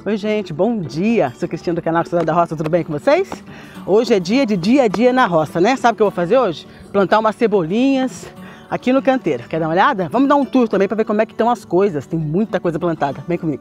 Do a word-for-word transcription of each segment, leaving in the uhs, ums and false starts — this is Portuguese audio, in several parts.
Oi gente, bom dia! Sou Cristina do canal Cidade da Roça, tudo bem com vocês? Hoje é dia de dia a dia na roça, né? Sabe o que eu vou fazer hoje? Plantar umas cebolinhas aqui no canteiro. Quer dar uma olhada? Vamos dar um tour também para ver como é que estão as coisas. Tem muita coisa plantada. Vem comigo.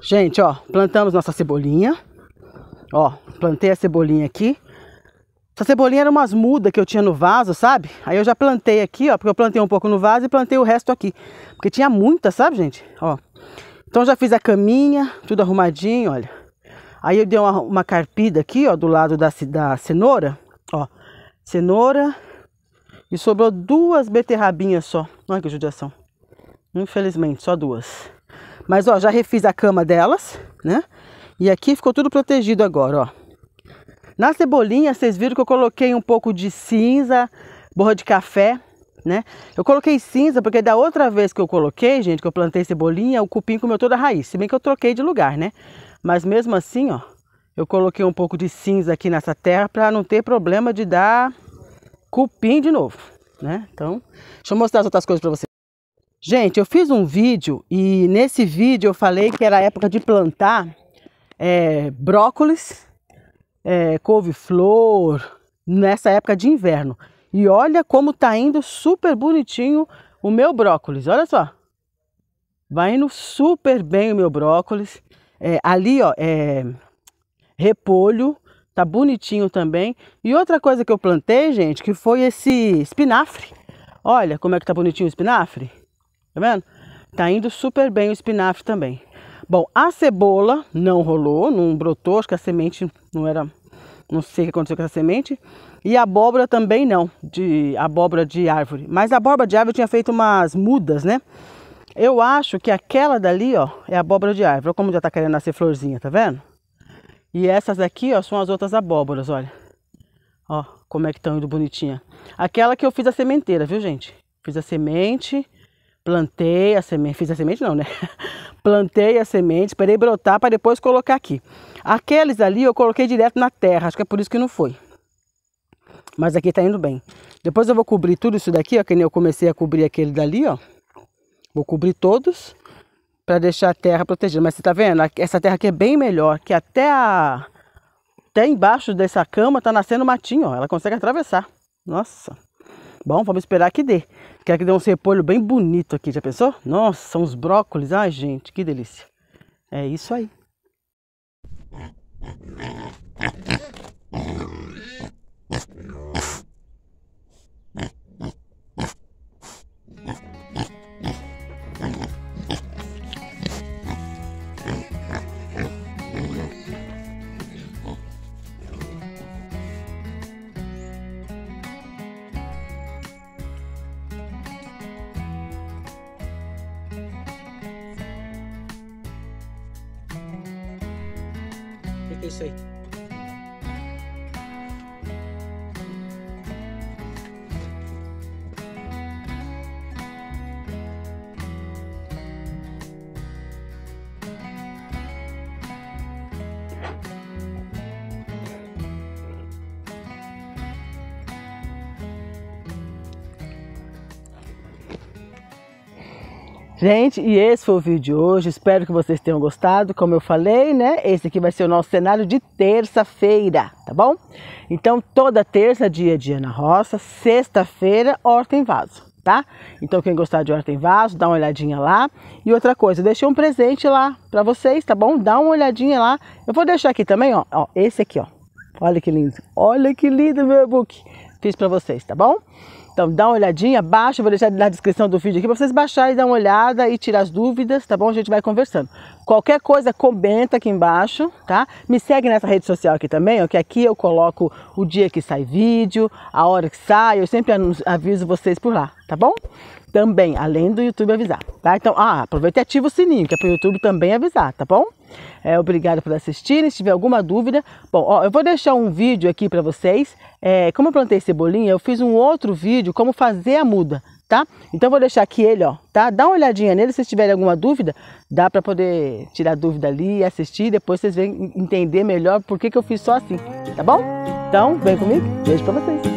Gente, ó, plantamos nossa cebolinha. Ó, plantei a cebolinha aqui. Essa cebolinha era umas mudas que eu tinha no vaso, sabe? Aí eu já plantei aqui, ó, porque eu plantei um pouco no vaso e plantei o resto aqui. Porque tinha muita, sabe, gente? Ó. Então já fiz a caminha, tudo arrumadinho, olha. Aí eu dei uma, uma carpida aqui, ó, do lado da, da cenoura. Ó, cenoura. E sobrou duas beterrabinhas só. Olha que judiação. Infelizmente, só duas. Mas, ó, já refiz a cama delas, né? E aqui ficou tudo protegido agora, ó. Na cebolinha, vocês viram que eu coloquei um pouco de cinza, borra de café, né? Eu coloquei cinza porque da outra vez que eu coloquei, gente, que eu plantei cebolinha, o cupim comeu toda a raiz. Se bem que eu troquei de lugar, né? Mas mesmo assim, ó, eu coloquei um pouco de cinza aqui nessa terra para não ter problema de dar cupim de novo, né? Então, deixa eu mostrar as outras coisas para vocês. Gente, eu fiz um vídeo e nesse vídeo eu falei que era a época de plantar é, brócolis, É, couve-flor, nessa época de inverno. E olha como tá indo super bonitinho o meu brócolis, olha só. Vai indo super bem o meu brócolis. É, ali, ó, é repolho, tá bonitinho também. E outra coisa que eu plantei, gente, que foi esse espinafre. Olha como é que tá bonitinho o espinafre. Tá vendo? Tá indo super bem o espinafre também. Bom, a cebola não rolou, não brotou, acho que a semente não era, não sei o que aconteceu com essa semente. E a abóbora também não, de abóbora de árvore. Mas a abóbora de árvore tinha feito umas mudas, né? Eu acho que aquela dali, ó, é a abóbora de árvore. Olha como já tá querendo nascer florzinha, tá vendo? E essas aqui, ó, são as outras abóboras, olha. Ó, como é que estão indo bonitinha. Aquela que eu fiz a sementeira, viu, gente? Fiz a semente... Plantei a semente, fiz a semente não, né? Plantei a semente, esperei brotar para depois colocar aqui. Aqueles ali eu coloquei direto na terra, acho que é por isso que não foi. Mas aqui tá indo bem. Depois eu vou cobrir tudo isso daqui, ó, que nem eu comecei a cobrir aquele dali, ó. Vou cobrir todos para deixar a terra protegida. Mas você tá vendo? Essa terra aqui é bem melhor, que até a... até embaixo dessa cama tá nascendo matinho, ó. Ela consegue atravessar. Nossa. Bom, vamos esperar que dê. Quer que dê um repolho bem bonito aqui, já pensou? Nossa, são os brócolis. Ai, gente, que delícia. É isso aí. O que é isso aí? Gente, e esse foi o vídeo de hoje, espero que vocês tenham gostado, como eu falei, né, esse aqui vai ser o nosso cenário de terça-feira, tá bom? Então, toda terça, dia a dia na roça, sexta-feira, horta em vaso, tá? Então, quem gostar de horta em vaso, dá uma olhadinha lá. E outra coisa, eu deixei um presente lá pra vocês, tá bom? Dá uma olhadinha lá, eu vou deixar aqui também, ó, ó esse aqui, ó, olha que lindo, olha que lindo meu e-book, fiz pra vocês, tá bom? Então, dá uma olhadinha, baixa, eu vou deixar na descrição do vídeo aqui para vocês baixarem, dar uma olhada e tirar as dúvidas, tá bom? A gente vai conversando. Qualquer coisa, comenta aqui embaixo, tá? Me segue nessa rede social aqui também, ó, que aqui eu coloco o dia que sai vídeo, a hora que sai, eu sempre aviso vocês por lá, tá bom? Também, além do YouTube avisar, tá? Então, ah, aproveita e ativa o sininho, que é para o YouTube também avisar, tá bom? É, obrigado por assistirem. Se tiver alguma dúvida, bom, ó, eu vou deixar um vídeo aqui para vocês. É, como eu plantei cebolinha, eu fiz um outro vídeo como fazer a muda, tá? Então eu vou deixar aqui ele, ó, tá? Dá uma olhadinha nele, se vocês tiverem alguma dúvida, dá para poder tirar dúvida ali e assistir, depois vocês vêm entender melhor por que que eu fiz só assim, tá bom? Então, vem comigo, beijo para vocês.